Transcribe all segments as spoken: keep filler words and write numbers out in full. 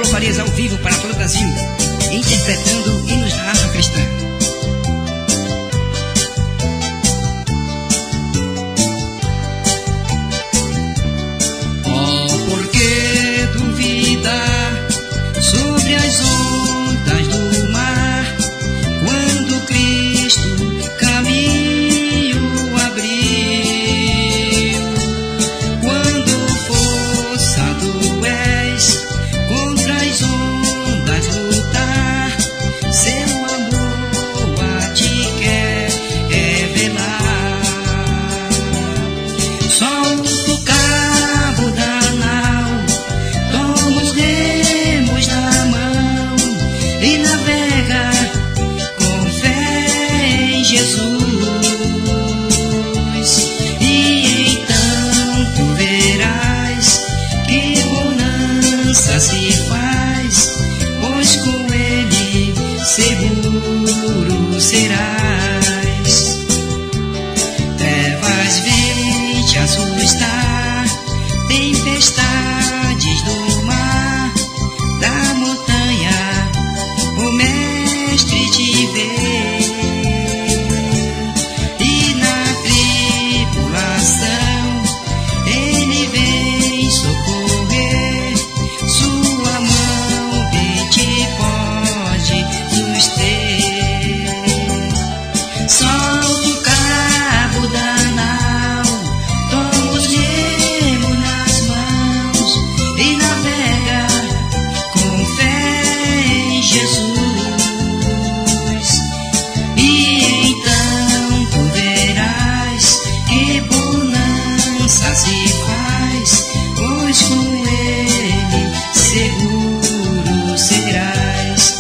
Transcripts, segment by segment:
Paulo Farias ao vivo para todo o Brasil, interpretando hinos da raça cristã. Oh, por que duvidar sobre as ondas do mar, quando Cristo caminho abriu? Quando forçado és contra as ondas lutar, seu amor a ti quer revelar. Solta o cabo da nau, toma os remos na mão e navega com fé em Jesus. E então tu verás que bonança se faz, pois com ele seguro serás. Trevas vêm te assustar, tempestades do mar, da montanha o mestre te vê. E na tribulação ele vem socorrer, sua mão bem te pode suster. Solta o cabo da nau, toma os remos nas mãos e navega com fé em Jesus. E então tu verás que bonança se faz, pois com ele seguro serás.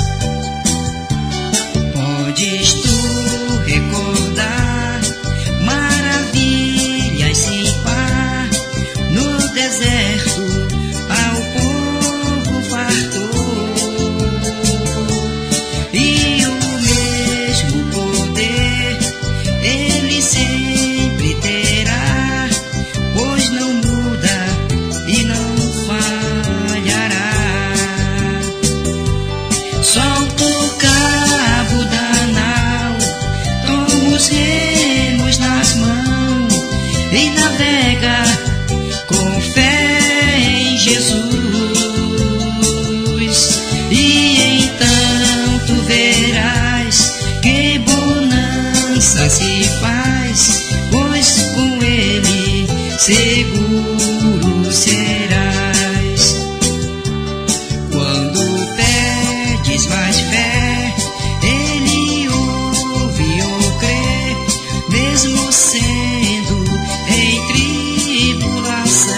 Podes tu recordar maravilhas sem par, no deserto ao povo fartou, e o mesmo poder ele sempre terá, pois não muda e não falhará. Solta o cabo da nau, toma os remos nas mãos e navega com fé em Jesus. E então tu verás que bonança se faz, pois com ele seguro serás. Quando pedes mais fé, ele ouve ou crê, mesmo sendo em tribulação.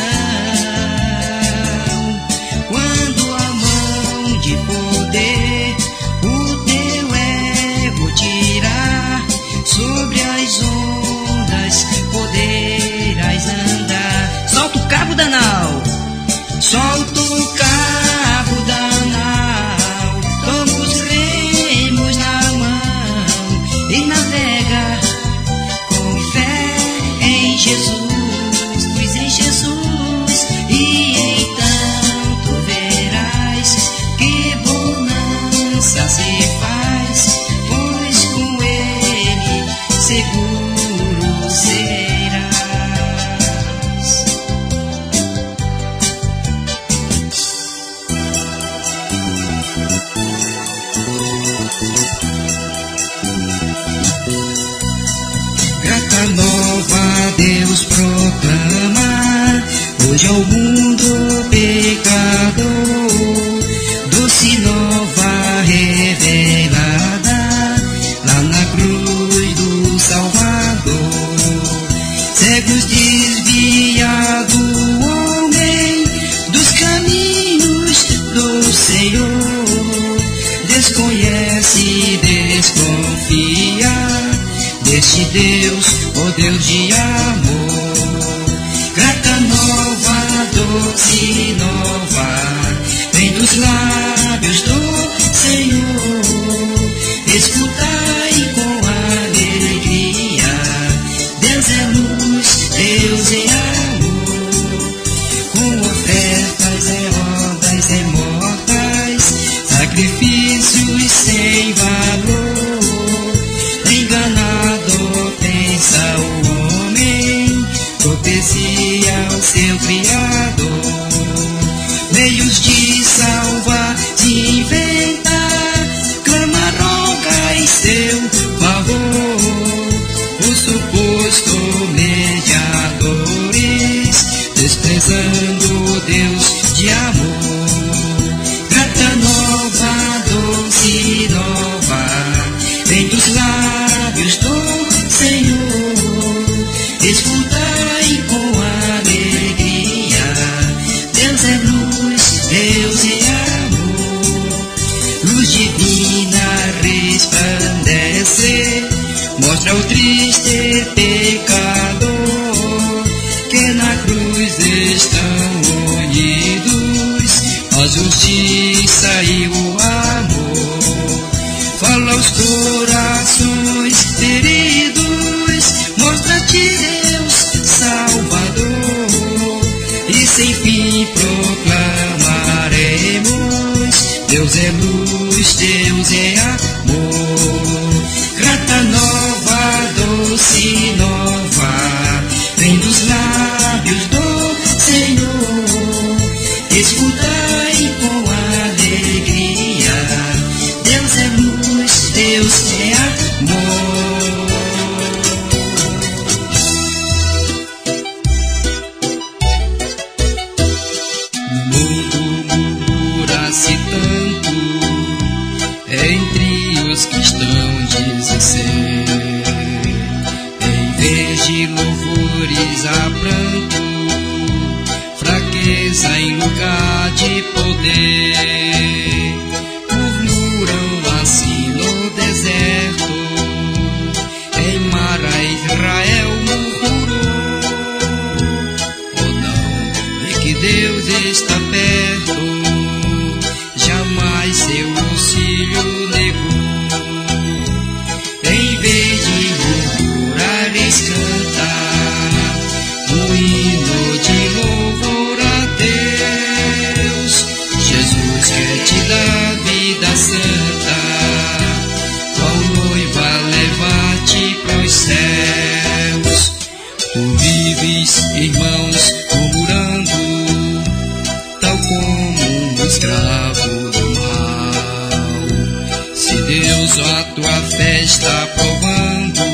Quando a mão de poder o teu ego tirar, sobre as ondas poderás andar. Solta o cabo da nau, solta o cabo da nau, toma os remos na mão e navega com fé em Jesus, pois em Jesus. E então tu verás que bonança se faz, pois com ele seguro serás. Grata nova Deus proclama hoje ao mundo pecador, doce nova revelada lá na cruz do Salvador. Cegos desviado homem dos caminhos do Senhor, desconhece e desconfia deste Deus, ó Deus de amor. Grata nova, doce nova, vem dos lábios do Senhor. Escutai com alegria, Deus é luz, Deus é amor. Com ofertas é obras, é mortas meios de salvar, se inventar, clama, roga em seu favor, os supostos mediadores, desprezando Deus de amor. Grata nova, doce nova, vem dos lábios do Senhor, escutai com alegria, Deus é luz, Deus é amor, luz divina resplandece, mostra o triste pecador, que na cruz estão unidos, a justiça e o amor. Fala aos corações feridos, mostra-te Deus Salvador, e sem fim proclamaremos, Deus é luz, Deus é amor. Grata nova, doce nova, vem dos lábios do Senhor, escutai com alegria, Deus é luz, Deus é amor. No mundo murmura-se tanto, entre os cristãos dizem ser, em vez de louvores há pranto, fraqueza em lugar de poder. Murmuram assim no deserto, em Mara Israel murmurou. Oh não, é que Deus está perto, jamais seu auxílio negou. Em vez de murmurares, cantar um hino de louvor a Deus. Jesus quer te dar vida santa, qual noiva levar-te pros céus. Tu vives, irmãos, murmurando, tal como um escravo do mal. Se Deus a tua fé está provando,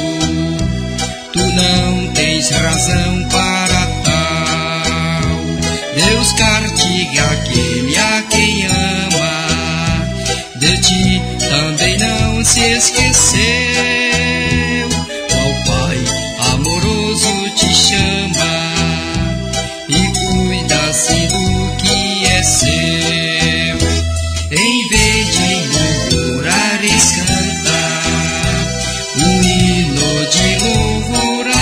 tu não tens razão para tal. Deus castiga aquele a quem ama, de ti também não se esqueceu. Qual Pai amoroso te chama e cuida-se do que é seu. Em vez de murmurares, cantar um hino de louvor a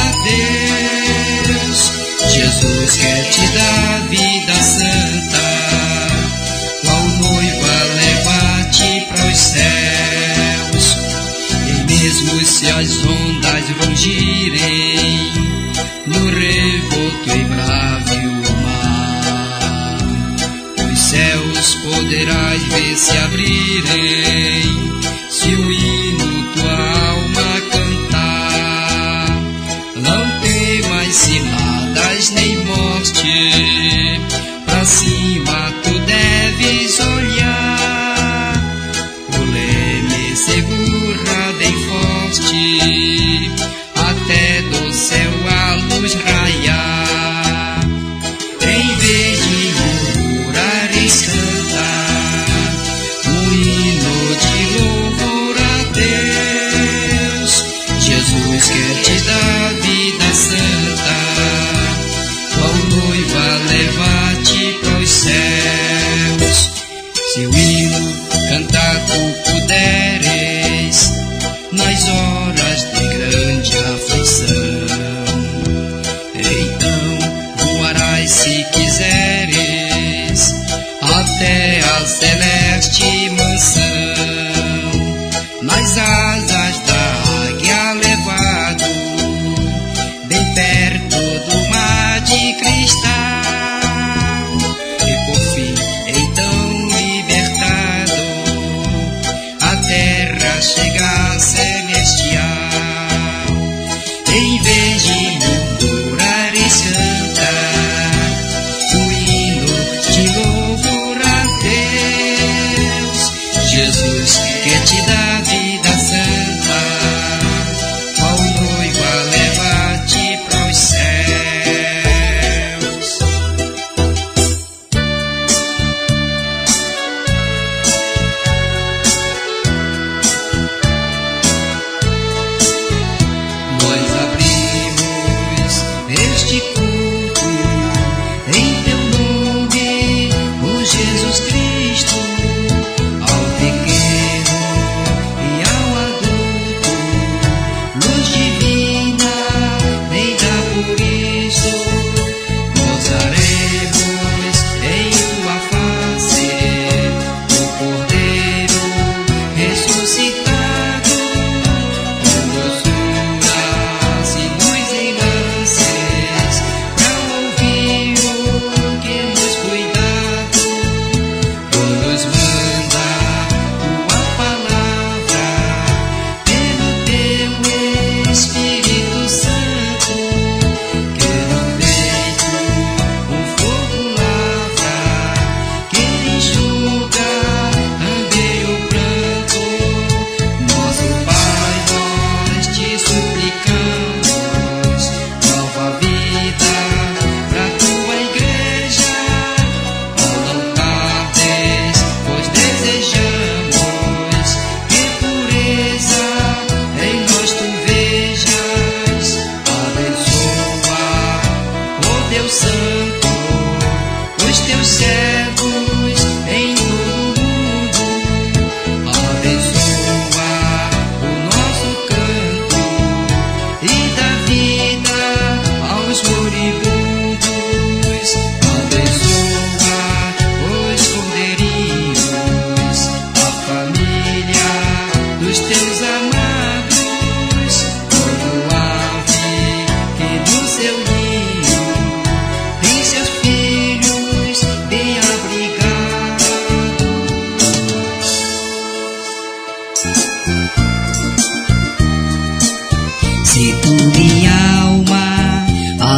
Deus. Jesus quer te dar vida santa, qual noiva levar-te pros céus. E mesmo se as ondas rugirem no revolto e bravo mar, os céus poderás ver se abrirem, se o hino tua alma cantar. Não temas ciladas nem morte, pra cima tu deves olhar. O leme segura bem forte, até do céu a luz raiar. Em vez de murmurares, cantar um hino de louvor a Deus. Jesus quer te dar vida santa, qual noiva levar-te pros céus. Se o hino cantar tu puderes, nas horas de grande aflição, então voarás se quiseres até a celeste mansão. Nas asas da águia levado, bem perto do mar de cristal, e por fim então libertado, a terra chegar celestial. Em vez de murmurares, cantar o hino de louvor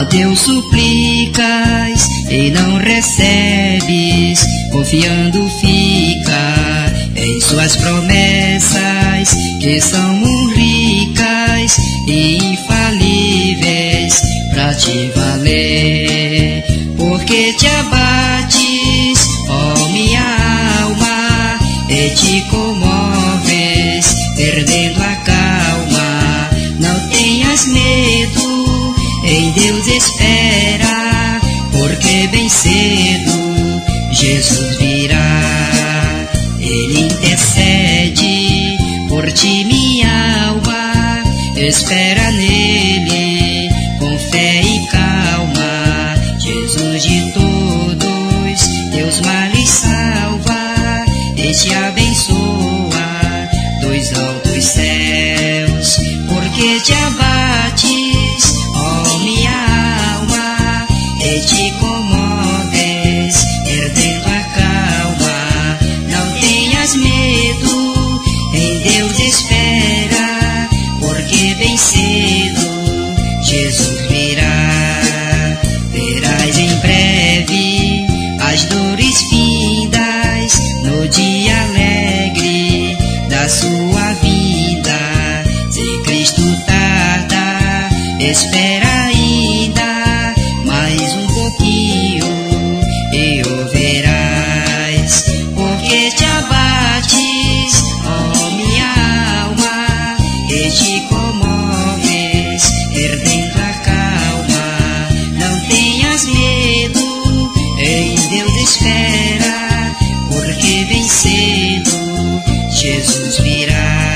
Deus suplicas e não recebes, confiando fica em suas promessas, que são ricas e infalíveis pra te valer. Porque te abates, ó minha alma, e te comoves, perdendo a calma. Não tenhas medo, em Deus espera, porque bem cedo Jesus virá. Ele intercede por ti, minha alma, espera nele com fé e calma. Jesus de todos teus males salva e te abençoa dos altos céus. Porque te abates, ó minha alma, e te comoves, perdendo a calma. Não tenhas medo, em Deus espera, porque bem cedo Jesus virá. Verás em breve as dores findas, no dia alegre da sua vida. Se Cristo tarda, espera ainda mais um pouquinho e o verás. Porque te abates, ó minha alma, e te comoves, perdendo a calma. Não tenhas medo, em Deus espera, porque bem cedo Jesus virá.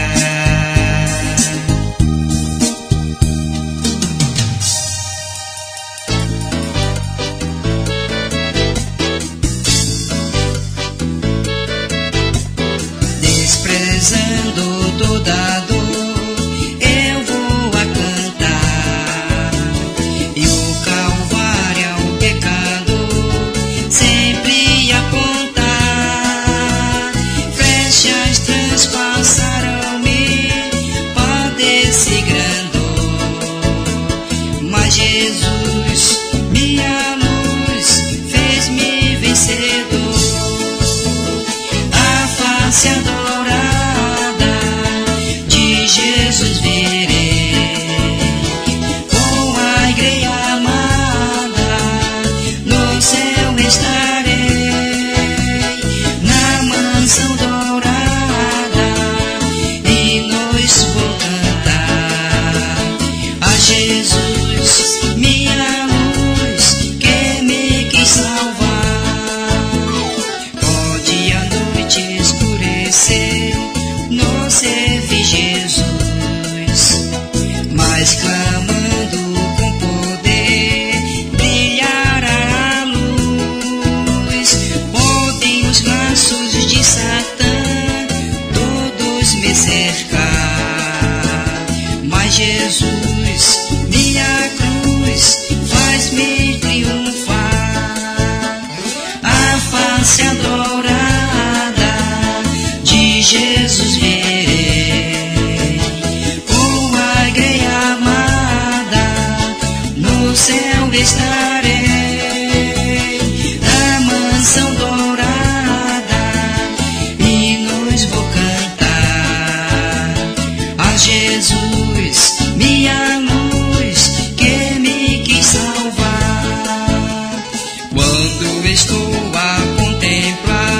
Desprezando toda dor, eu vou a cantar, e o Calvário ao pecado sempre apontar. Flechas transpassarão-me, padeci grande dor, mas Jesus, minha luz, fez-me vencedor. A face adorada de Jesus verei, com a igreja amada no céu estarei, na mansão dourada, e nós vou cantar a Jesus, minha luz, que me quis salvar. Pode a noite escurecer, não serve Jesus, mas clamando com poder brilhará a luz. Podem os laços de Satã todos me cercar, mas Jesus, minha cruz, faz-me triunfar. A face adorada de Jesus verei, com a igreja amada no céu estarei, na mansão dourada, e nós vou cantar a Jesus, minha luz, que me quis salvar. Quando estou a contemplar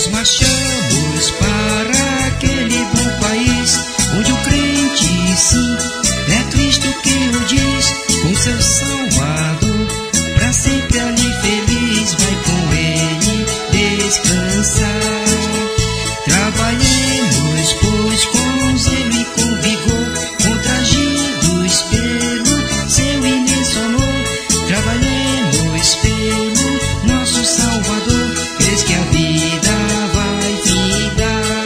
Marchamos para aquele bom país, onde o crente sim é Cristo quem o diz, com seu Salvador, pra sempre ali feliz, vai com ele descansar. Trabalhemos, pois, com zelo e com vigor, contagidos pelo seu imenso amor. Trabalhemos pelo nosso Salvador, crês que a vida vai findar.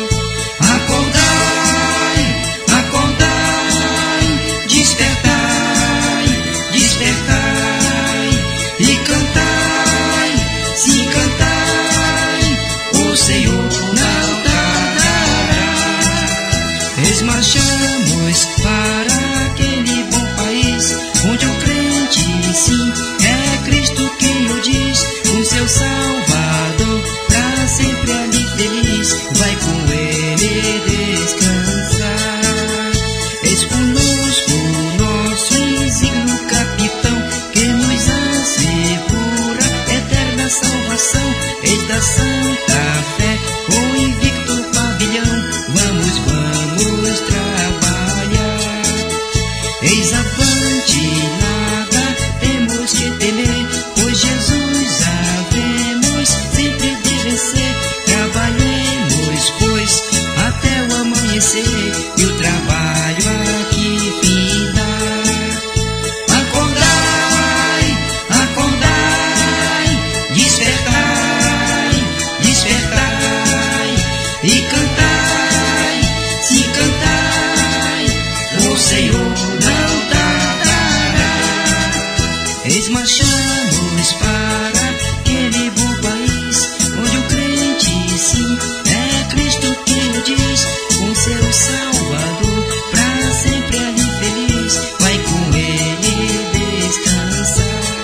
Acordai, acordai, despertai, despertai, e cantai, sim, cantai, o Senhor não tardará. Eis marchamos para aquele bom país, onde o crente sim é Cristo quem o diz, com seu Salvador, pra sempre ali feliz, vai com ele descansar. Eis conosco o nosso insigne capitão, que nos assegura eterna salvação. Eis da santa fé, com invicto pavilhão, vamos, vamos trabalhar. Eis avante, nada temos que temer, pois Jesus havemos sempre de vencer. Trabalhemos, pois, até o amanhecer, e o trabalho aqui findar. Acordai, acordai, despertai, despertai, e cantai, sim, cantai, o Senhor não tardará. Eis marchamos para aquele bom país, onde o crente sim é Cristo quem o diz, com seu Salvador, pra sempre ali feliz, vai com ele descansar.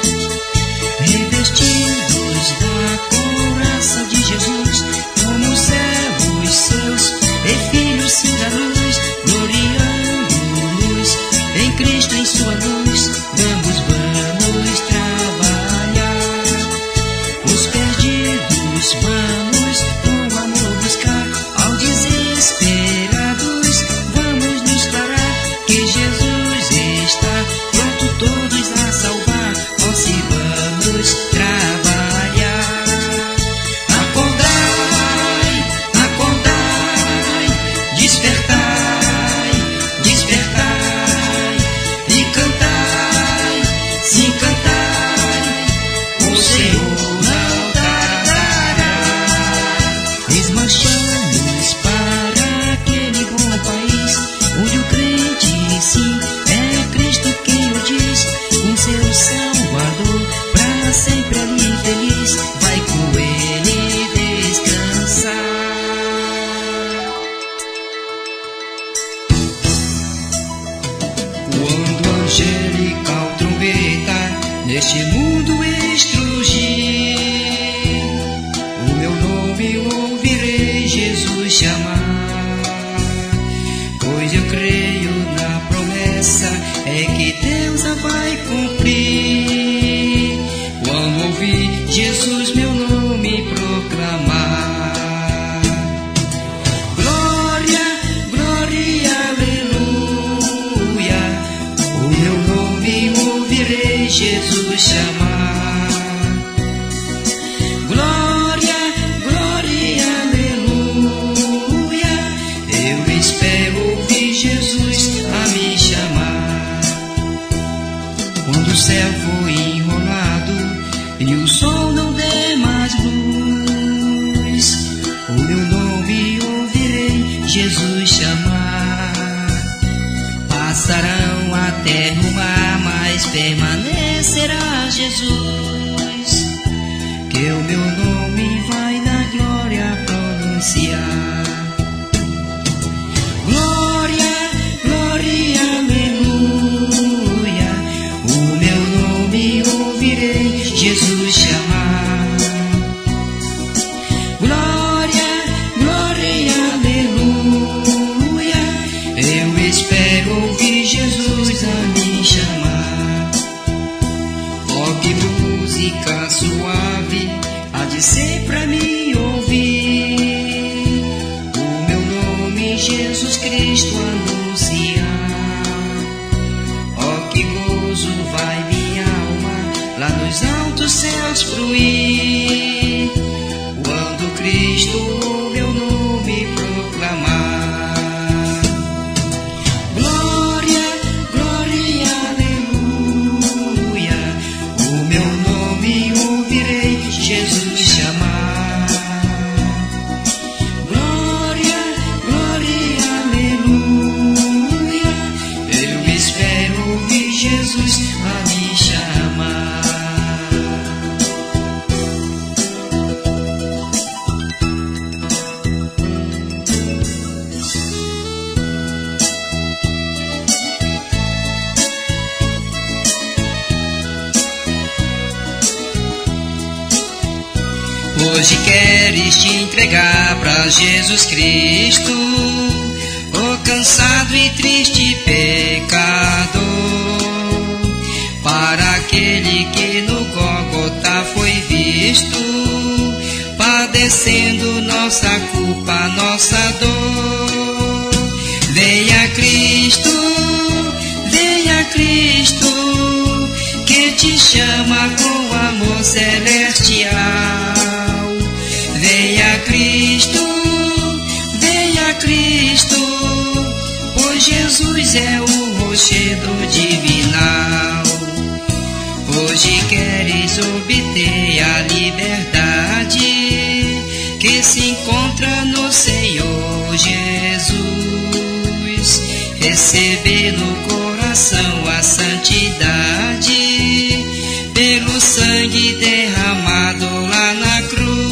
Revestidos da couraça de Jesus, como servos seus e filhos sim da luz, gloriando-nos em Cristo, em sua luz, vamos, vamos trabalhar. Os perdidos vamos com amor buscar, ao desesperados vamos nos declarar que Jesus está pronto todos a salvar, ó, se vamos trabalhar. Acordai, acordai, despertai, despertai, e cantai, sim, cantai, o Senhor não tardará. Eis marchamos para aquele bom país, onde o crente sim é Cristo quem o diz, com seu Salvador, pra sempre ali feliz, vai com ele descansar. Quando a angelical trombeta neste mundo estrugir, o meu nome ouvirei Jesus chamar, pois eu creio na promessa, é que Deus a vai cumprir. Quando ouvir Jesus meu nome proclamar, glória, glória, aleluia, o meu nome ouvirei Jesus chamar. Glória, glória, aleluia, eu espero ouvir Jesus a me chamar. Quando o céu for enrolado e o sol não der mais luz, o meu nome ouvirei Jesus chamar. Passarão a terra o mar, mas permanecerá Jesus, que o meu nome vai na glória pronunciar. Glória, glória, aleluia, o meu nome ouvirei Jesus chamar. Glória, glória, aleluia, eu espero ouvir Jesus a me chamar. Oh, que música suave há de ser pra mim ouvir, fluir quando Cristo meu nome proclamar. Glória, glória, aleluia, o meu nome ouvirei Jesus chamar. Glória, glória, aleluia, eu espero ouvir Jesus a me chamar. Hoje queres te entregar pra Jesus Cristo, o cansado e triste pecador, para aquele que no Gólgota foi visto, padecendo nossa culpa, nossa dor. Venha Cristo, venha Cristo, que te chama com amor celestial. Venha Cristo, venha Cristo, pois Jesus é o rochedo divinal. Hoje queres obter a liberdade que se encontra no Senhor Jesus, receber no coração a santidade pelo sangue derramado lá na cruz.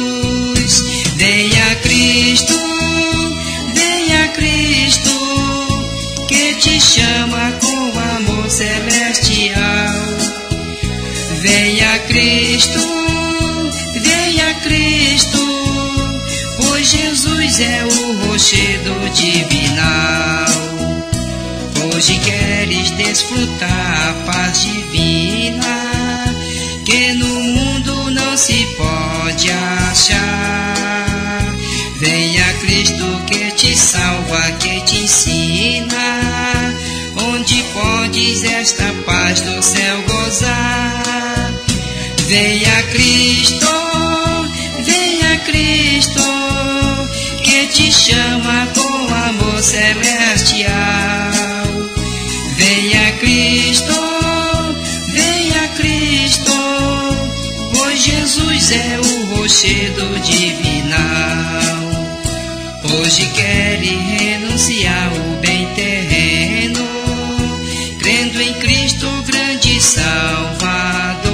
Venha Cristo, venha Cristo, que te chama com amor celestial. Venha Cristo, venha Cristo, pois Jesus é o rochedo divinal. Hoje queres desfrutar a paz divina que no mundo não se pode achar. Venha Cristo que te salva, que te ensina onde podes esta paz do céu gozar. Venha Cristo, venha Cristo, que te chama com amor celestial. Venha Cristo, venha Cristo, pois Jesus é o rochedo divinal. Hoje queres renunciar o bem terreno, crendo em Cristo grande Salvador.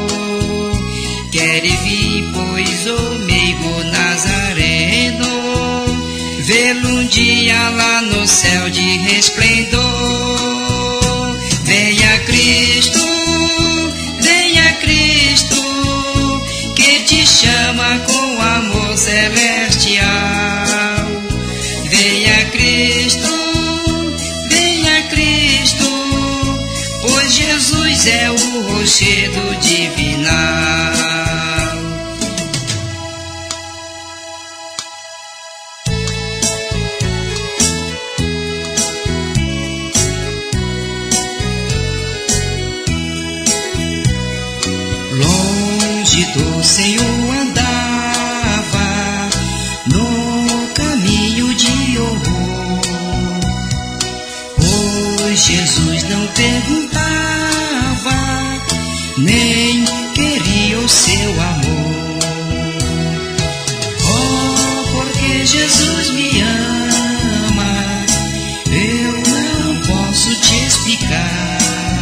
Quer vir, pois o meigo Nazareno, vê-lo um dia lá no céu de resplendor. Venha Cristo, venha Cristo, que te chama com amor celestial. Venha Cristo, venha Cristo, pois Jesus é o rochedo divinal. Longe do Senhor andava no caminho de horror, pois Jesus não perguntava, nem queria o seu amor. Oh, porque Jesus me ama, eu não posso te explicar,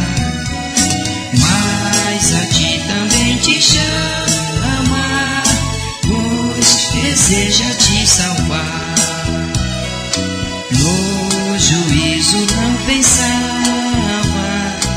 mas a ti também te chama, pois deseja te salvar. No juízo não pensava,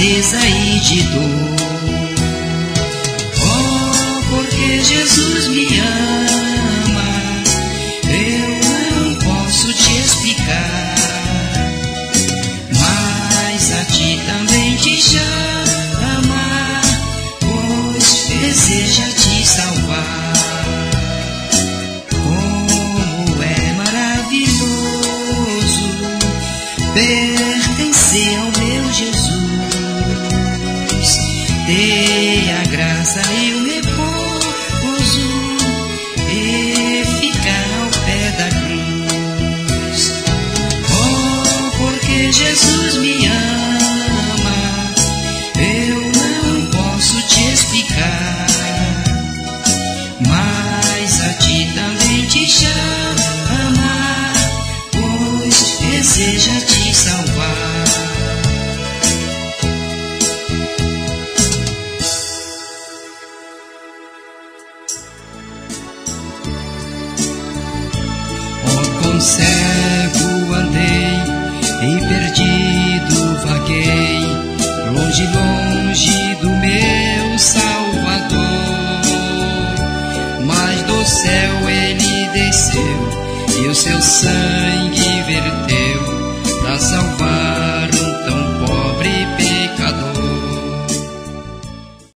tristeza e de dor. Oh, porque Jesus me ama, eu não posso te explicar, mas a ti também te chama, pois deseja te salvar. Como é maravilhoso pertencer ao meu Jesus, ter a graça e o repouso e ficar ao pé da cruz. Oh, porque Jesus me ama, eu não posso te explicar, mas a ti também te chama, pois deseja te salvar. Oh, quão cego andei e perdido vaguei, longe, longe do meu Salvador, mas do céu ele desceu e o seu sangue verteu pra salvar